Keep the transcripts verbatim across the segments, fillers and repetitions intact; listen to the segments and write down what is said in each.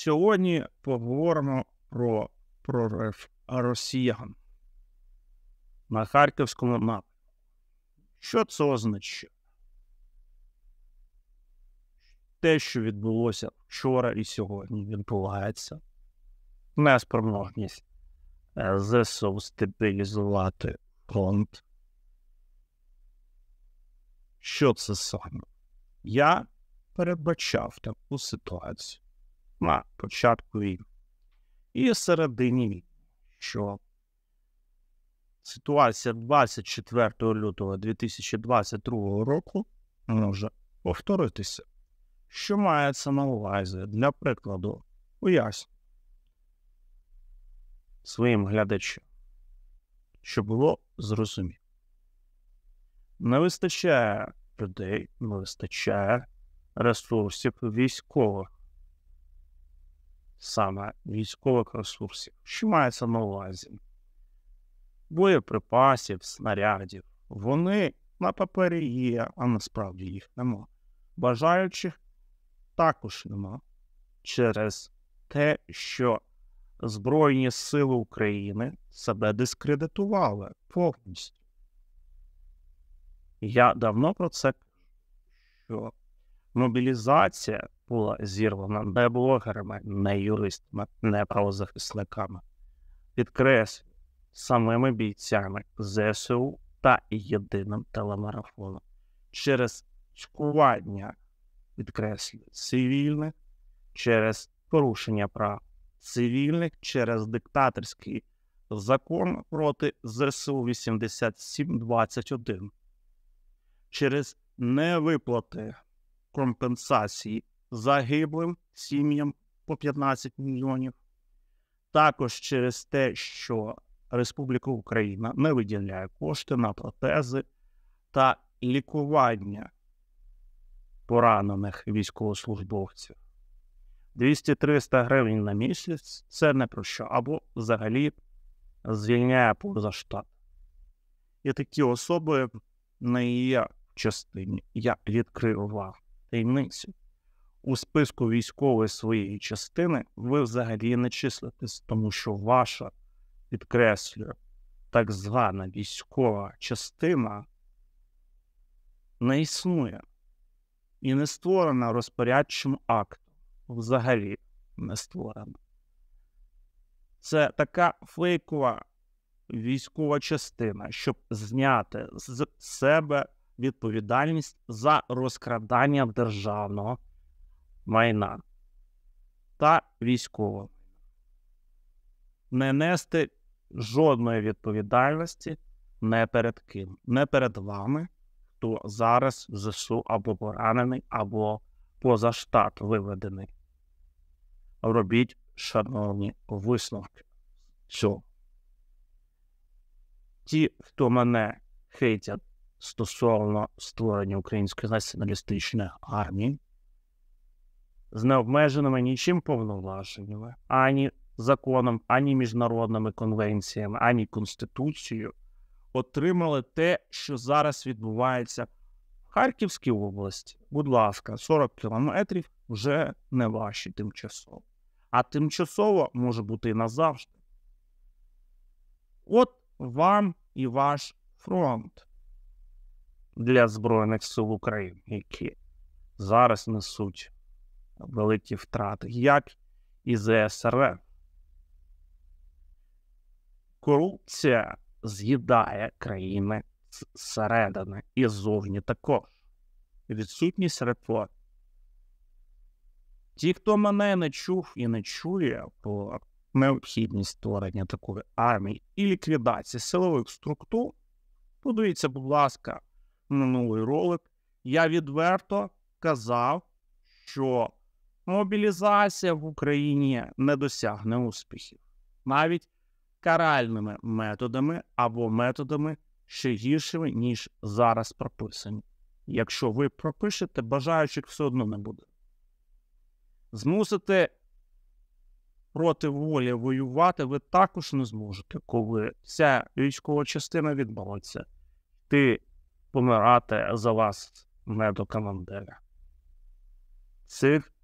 Сьогодні поговоримо про прорив росіян на Харківському напрямку. Що це означає? Те, що відбулося вчора і сьогодні, відбувається. Неспроможність ЗСУ стабілізувати фронт. Що це саме? Я передбачав таку ситуацію на початку війни і середині війни, що ситуація двадцять четвертого лютого дві тисячі двадцять другого року може повторитися. Що мається на увазі? Для прикладу, поясню своїм глядачам, що було зрозуміло. Не вистачає людей, не вистачає ресурсів військових. Саме військових ресурсів. Що мається на увазі? Боєприпасів, снарядів. Вони на папері є, а насправді їх нема. Бажаючих також нема. Через те, що Збройні сили України себе дискредитували повністю. Я давно про це кажу, що мобілізація була зірвана не блогерами, не юристами, не правозахисниками. Підкреслюю, самими бійцями ЗСУ та єдиним телемарафоном. Через цькування, підкреслюю, цивільних, через порушення прав цивільних, через диктаторський закон проти ЗСУ вісімдесят сім двадцять один. Через невиплати компенсації загиблим сім'ям по п'ятнадцять мільйонів. Також через те, що Республіка Україна не виділяє кошти на протези та лікування поранених військовослужбовців. двісті-триста гривень на місяць – це не про що, або взагалі звільняє поза штат. І такі особи не є в частині. Я відкрив вам таємницю. У списку військової своєї частини ви взагалі не числитесь, тому що ваша, підкреслюю, так звана військова частина не існує і не створена розпорядчим актом. Взагалі не створена. Це така фейкова військова частина, щоб зняти з себе відповідальність за розкрадання державного майна та військового. Не нести жодної відповідальності не перед ким. Не перед вами, хто зараз в ЗСУ або поранений, або поза штат виведений. Робіть, шановні, висновки цього. Ті, хто мене хейтять стосовно створення української націоналістичної армії, з необмеженими нічим повноваженнями, ані законом, ані міжнародними конвенціями, ані Конституцією, отримали те, що зараз відбувається в Харківській області. Будь ласка, сорок кілометрів вже не ваші тимчасово. А тимчасово може бути і назавжди. От вам і ваш фронт для Збройних сил України, які зараз несуть великі втрати, як і ЗСРФ. Корупція з'їдає країни зсередини і ззовні також. Відсутність реформ. Ті, хто мене не чув і не чує про необхідність створення такої армії і ліквідації силових структур, подивіться, будь ласка, минулий ролик. Я відверто казав, що мобілізація в Україні не досягне успіхів. Навіть каральними методами або методами ще гіршими, ніж зараз прописані. Якщо ви пропишете, бажаючих все одно не буде. Змусити проти волі воювати ви також не зможете, коли ця військова частина відмовиться йти помирати за вас не до командира. Цих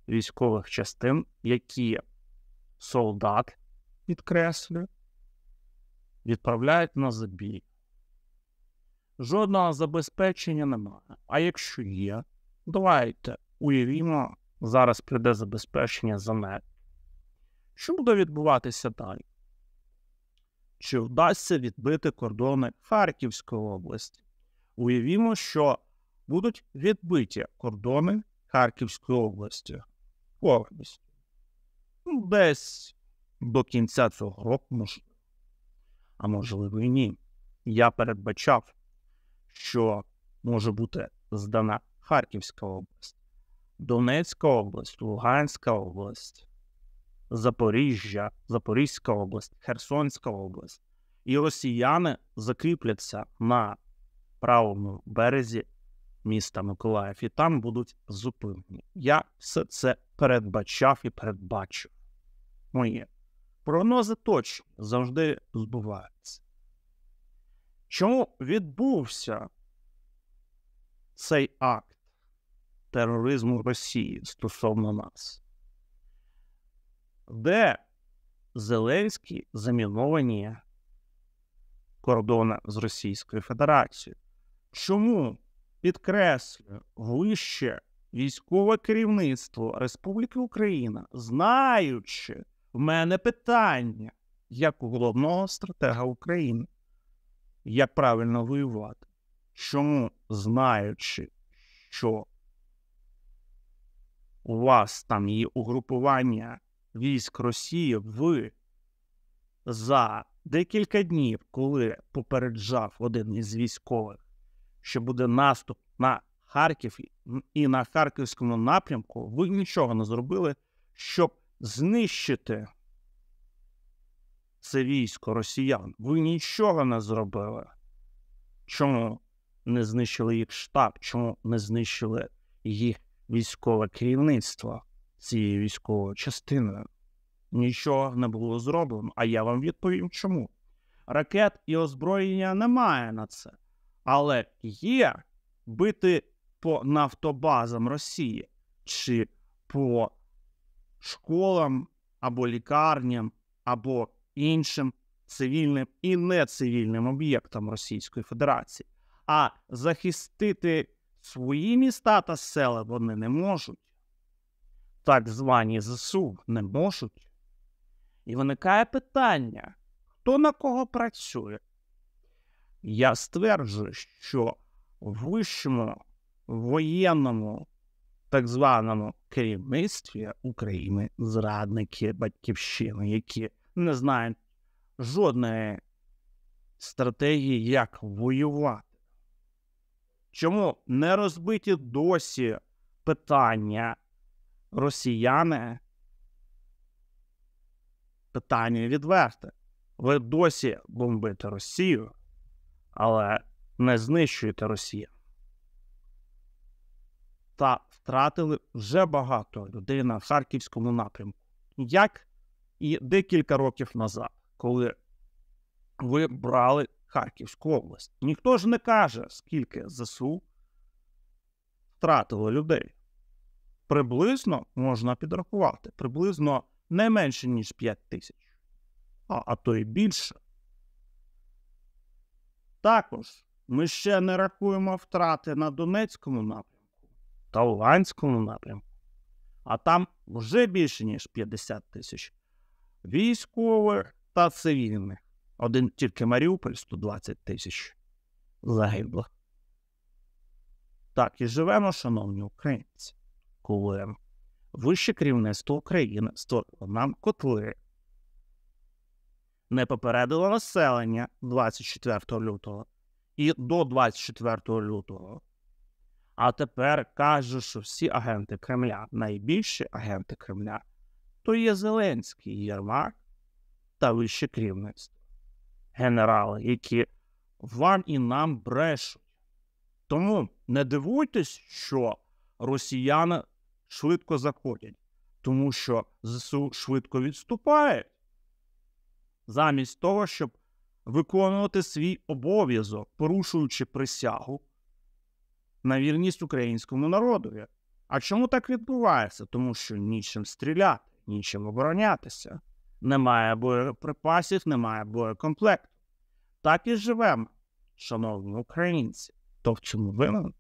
військових частин, які солдат, підкреслюю, відправляють на забій. Жодного забезпечення немає. А якщо є, давайте уявімо, зараз прийде забезпечення за нею. Що буде відбуватися далі? Чи вдасться відбити кордони Харківської області? Уявімо, що будуть відбиті кордони Харківської області. Повністю. Ну, десь до кінця цього року, можливо. А можливо і ні. Я передбачав, що може бути здана Харківська область, Донецька область, Луганська область, Запоріжжя, Запорізька область, Херсонська область. І росіяни закріпляться на правому березі міста Миколаїв, і там будуть зупинені. Я все це передбачав і передбачив. Мої прогнози точні, завжди збуваються. Чому відбувся цей акт тероризму Росії стосовно нас? Де Зеленський заміновані кордони з Російською Федерацією? Чому, підкреслюю, вище військове керівництво Республіки Україна, знаючи в мене питання, як у головного стратега України, як правильно воювати, чому, знаючи, що у вас там є угрупування військ Росії, ви за декілька днів, коли попереджав один із військових, що буде наступ на Харків і на Харківському напрямку, ви нічого не зробили, щоб знищити це військо росіян. Ви нічого не зробили. Чому не знищили їх штаб? Чому не знищили їх військове керівництво цією військовою частиною? Нічого не було зроблено. А я вам відповім, чому. Ракет і озброєння немає на це. Але є бити по нафтобазам Росії чи по школам або лікарням, або іншим цивільним і нецивільним об'єктам Російської Федерації. А захистити свої міста та села вони не можуть. Так звані ЗСУ не можуть. І виникає питання, хто на кого працює? Я стверджую, що в вищому воєнному так званому керівництві України зрадники батьківщини, які не знають жодної стратегії, як воювати. Чому не розбиті досі питання росіяни? Питання відверте. Ви досі бомбите Росію, але не знищуєте Росію. Та втратили вже багато людей на Харківському напрямку. Як і декілька років назад, коли ви брали Харківську область. Ніхто ж не каже, скільки ЗСУ втратило людей. Приблизно можна підрахувати. Приблизно не менше, ніж п'ять тисяч. А, а то й більше. Також ми ще не рахуємо втрати на Донецькому напрямку та Луганському напрямку. А там вже більше, ніж п'ятдесят тисяч військових та цивільних. Один тільки Маріуполь сто двадцять тисяч загиблих. Так і живемо, шановні українці, коли вище керівництво України створило нам котли, не попередило населення двадцять четвертого лютого і до двадцять четвертого лютого. А тепер каже, що всі агенти Кремля, найбільші агенти Кремля, то є Зеленський, Єрмак та вище керівництво. Генерали, які вам і нам брешуть. Тому не дивуйтесь, що росіяни швидко заходять, тому що ЗСУ швидко відступають, замість того, щоб виконувати свій обов'язок, порушуючи присягу на вірність українському народові. А чому так відбувається? Тому що нічим стріляти, нічим оборонятися. Немає боєприпасів, немає боєкомплекту. Так і живемо, шановні українці. То в чому винен?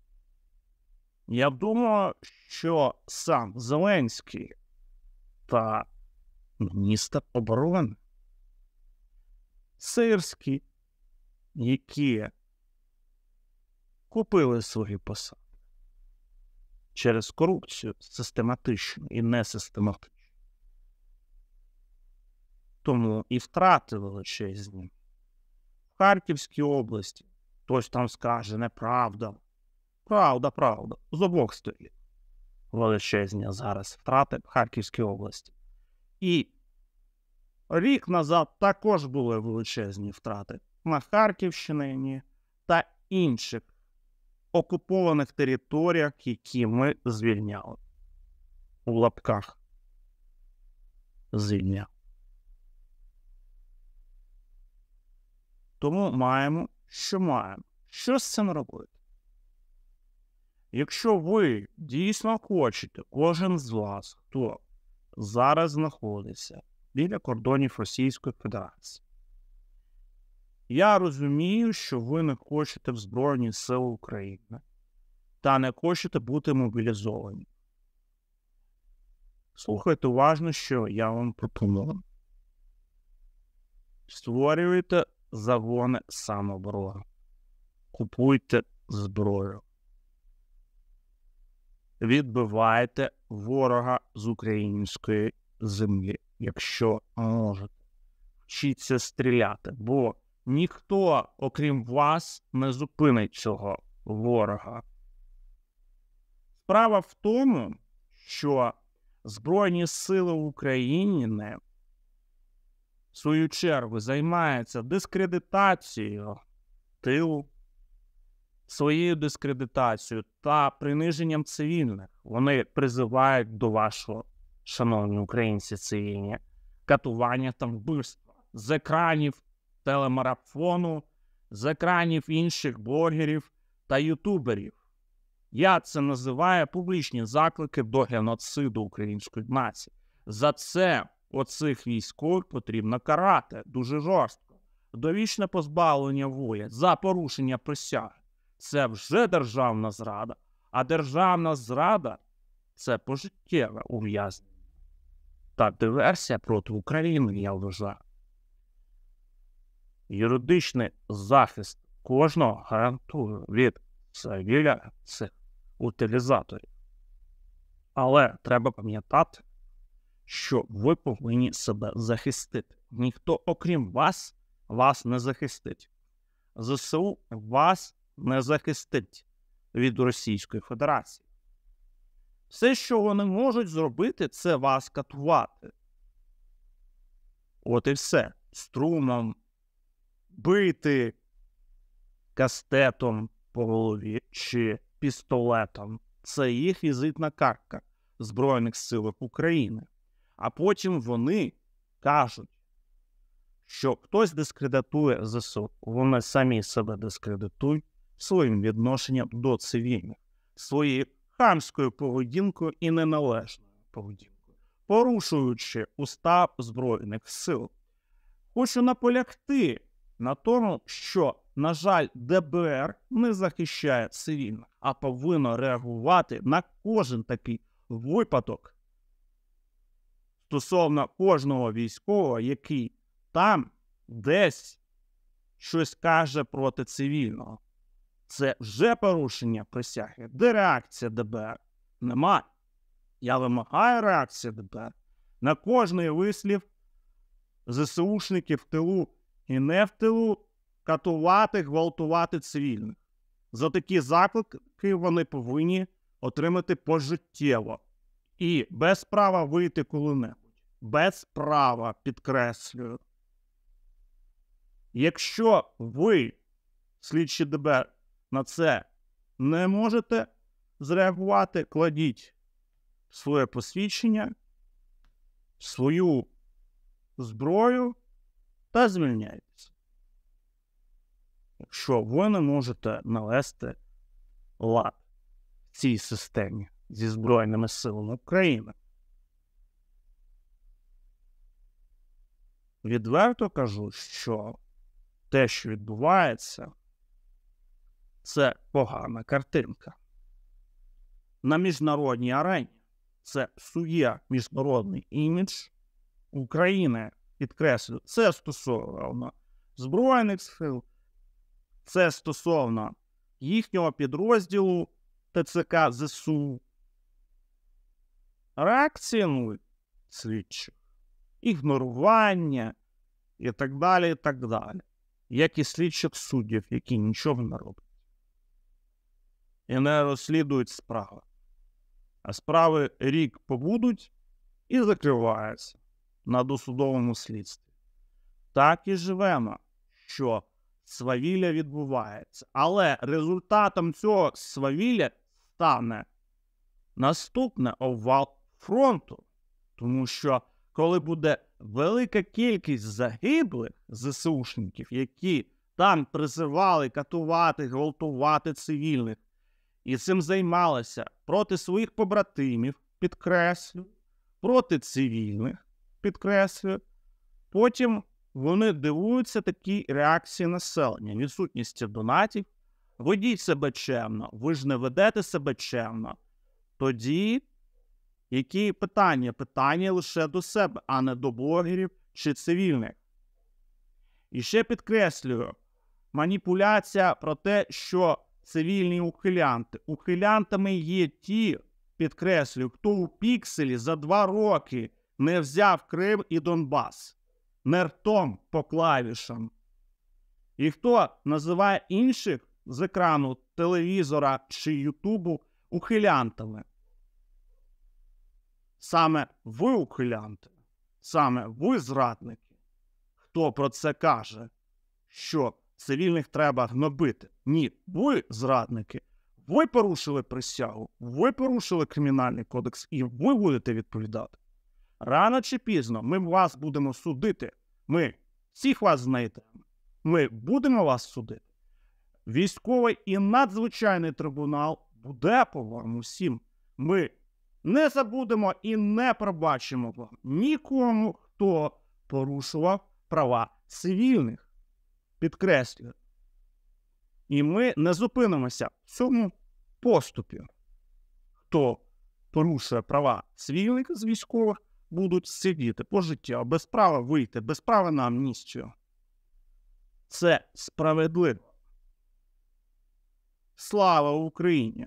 Я думаю, що сам Зеленський та міністр оборони Сирський, які купили свої посади через корупцію систематичну і несистематичну. Тому і втрати величезні. В Харківській області хтось там скаже неправда. Правда, правда. З обох сторін. Величезні зараз втрати в Харківській області. І рік назад також були величезні втрати на Харківщині та інших окупованих територіях, які ми звільняли. У лапках звільняли. Тому маємо, що маємо. Що з цим робити? Якщо ви дійсно хочете, кожен з вас, хто зараз знаходиться біля кордонів Російської Федерації, я розумію, що ви не хочете в Збройні Сили України та не хочете бути мобілізовані. Слухайте уважно, що я вам пропоную. Створюйте загони самооборони. Купуйте зброю. Відбивайте ворога з української землі, якщо можете. Вчіться стріляти, бо ніхто, окрім вас, не зупинить цього ворога. Справа в тому, що Збройні Сили України, в свою чергу, займаються дискредитацією тилу, своєю дискредитацією та приниженням цивільних. Вони призивають до вашого, шановні українці цивільні, катування та вбивства з екранів телемарафону, з екранів інших блогерів та ютуберів. Я це називаю публічні заклики до геноциду української нації. За це оцих військових потрібно карати дуже жорстко. Довічне позбавлення волі за порушення присяги. Це вже державна зрада, а державна зрада – це пожиттєве ув'язнення. Та диверсія проти України, я вважаю. Юридичний захист кожного гарантує від цивіля цих утилізаторів. Але треба пам'ятати, що ви повинні себе захистити. Ніхто, окрім вас, вас не захистить. ЗСУ вас не захистить від Російської Федерації. Все, що вони можуть зробити, це вас катувати. От і все. Струмом, бити кастетом по голові чи пістолетом. Це їх візитна картка Збройних Сил України. А потім вони кажуть, що хтось дискредитує ЗСУ. Вони самі себе дискредитують своїм відношенням до цивільних, своєю хамською поведінкою і неналежною поведінкою, порушуючи устав Збройних Сил. Хочу наполягти на тому, що, на жаль, ДБР не захищає цивільних, а повинно реагувати на кожен такий випадок стосовно кожного військового, який там десь щось каже проти цивільного. Це вже порушення присяги. Де реакція ДБР? Немає. Я вимагаю реакції ДБР на кожний вислів ЗСУшників в тилу і не в тилу катувати, гвалтувати цивільних. За такі заклики вони повинні отримати пожиттєво. І без права вийти коли-небудь. Без права, підкреслюю. Якщо ви, слідчі ДБР, на це не можете зреагувати, кладіть своє посвідчення, свою зброю та звільняйтеся. Якщо ви не можете навести лад в цій системі зі Збройними силами України. Відверто кажу, що те, що відбувається, це погана картинка. На міжнародній арені це псує міжнародний імідж України. Підкреслю, це стосовно Збройних сил, це стосовно їхнього підрозділу ТЦК ЗСУ. Реакція нуль слідчих, ігнорування і так далі, і так далі. Як і слідчих суддів, які нічого не роблять. І не розслідують справи. А справи рік побудуть і закриваються на досудовому слідстві. Так і живемо, що свавілля відбувається. Але результатом цього свавілля стане наступний обвал фронту. Тому що коли буде велика кількість загиблих ЗСУшників, які там призивали катувати, гвалтувати цивільних, і цим займалися проти своїх побратимів, підкреслю, проти цивільних, підкреслю, потім вони дивуються такій реакції населення, відсутністю донатів. Ведіть себе чемно, ви ж не ведете себе чемно. Тоді які питання? Питання лише до себе, а не до блогерів чи цивільних. І ще підкреслюю, маніпуляція про те, що цивільні ухилянти. Ухилянтами є ті, підкреслюю, хто у пікселі за два роки не взяв Крим і Донбас. Не ртом по клавішам. І хто називає інших з екрану телевізора чи ютубу ухилянтами. Саме ви ухилянти, саме ви зрадники. Хто про це каже, що цивільних треба гнобити? Ні, ви зрадники. Ви порушили присягу, ви порушили Кримінальний кодекс і ви будете відповідати. Рано чи пізно ми вас будемо судити. Ми всіх вас знайдемо. Ми будемо вас судити. Військовий і надзвичайний трибунал буде по вам усім. Ми не забудемо і не пробачимо вам нікому, хто порушував права цивільних. Підкреслюю. І ми не зупинимося в цьому поступі. Хто порушує права цивільних з військових, будуть сидіти пожиттєво, без права вийти, без права на амністію. Це справедливо. Слава Україні!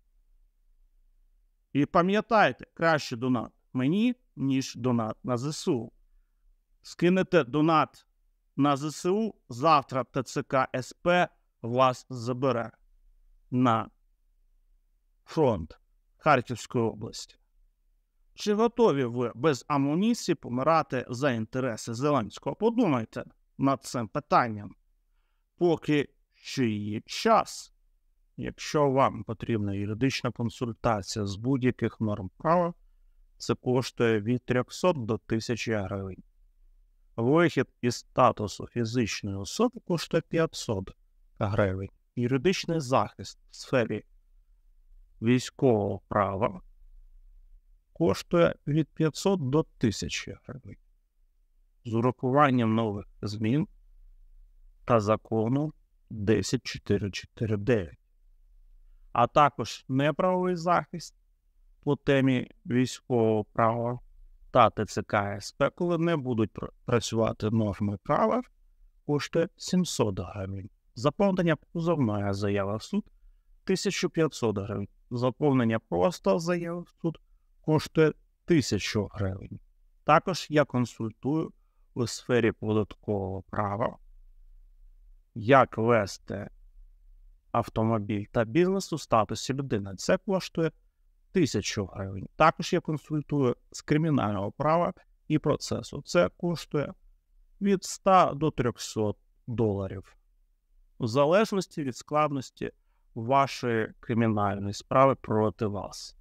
І пам'ятайте, краще донат мені, ніж донат на ЗСУ. Скинете донат на ЗСУ, завтра ТЦК СП вас забере на фронт Харківської області. Чи готові ви без амуніції помирати за інтереси Зеленського? Подумайте над цим питанням. Поки ще є час. Якщо вам потрібна юридична консультація з будь-яких норм права, це коштує від трьохсот до тисячі гривень. Вихід із статусу фізичної особи коштує п'ятсот гривень. Юридичний захист в сфері військового права коштує від п'ятсот до тисячі гривень. З урахуванням нових змін та закону десять чотири чотири дев'ять. А також неправовий захист по темі військового права та ТЦК СП, коли не будуть працювати норми права, коштує сімсот гривень. Заповнення позовної заяви в суд – тисяча п'ятсот гривень. Заповнення просто заяви в суд коштує тисячу гривень. Також я консультую у сфері податкового права, як вести автомобіль та бізнес у статусі людини. Це коштує тисячу гривень. Також я консультую з кримінального права і процесу. Це коштує від ста до трьохсот доларів. У залежності від складності вашої кримінальної справи проти вас.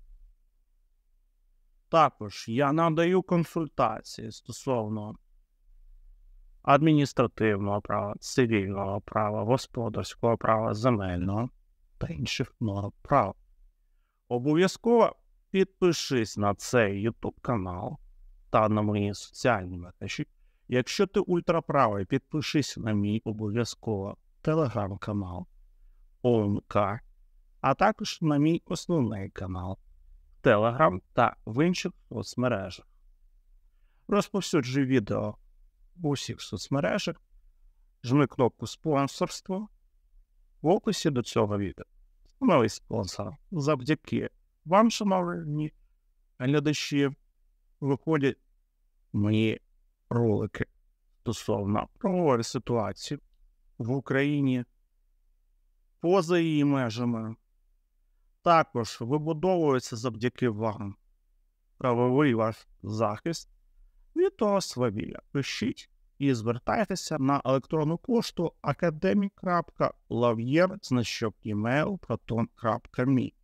Також я надаю консультації стосовно адміністративного права, цивільного права, господарського права, земельного та інших норм права. Обов'язково Підпишись на цей YouTube канал та на мої соціальні мережі. Якщо ти ультраправий, підпишись на мій обов'язково телеграм-канал О М К, а також на мій основний канал Телеграм та в інших соцмережах. Розповсюджуй відео в усіх соцмережах, жми кнопку спонсорство в описі до цього відео. Становись спонсором. Завдяки вам, шановні глядачі, виходять мої ролики стосовно правової ситуації в Україні, поза її межами. Також вибудовується завдяки вам правовий ваш захист від того свавілля. Пишіть і звертайтеся на електронну пошту академік крапка лав'єр значок імейл протон крапка мі.